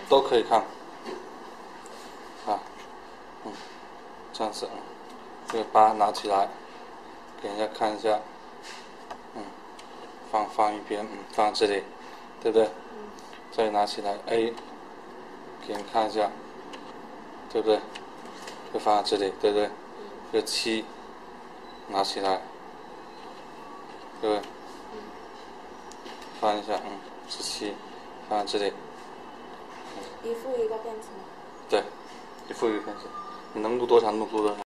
都可以看。啊，这样子，这个8拿起来，给人家看一下。放一边，放这里，对不对？再拿起来 A， 给人看一下，对不对？就放在这里，对不对？这7拿起来，对不对？翻一下，17放在这里。 一副一个变成。 对，一副一个变成，你能录多长录多长。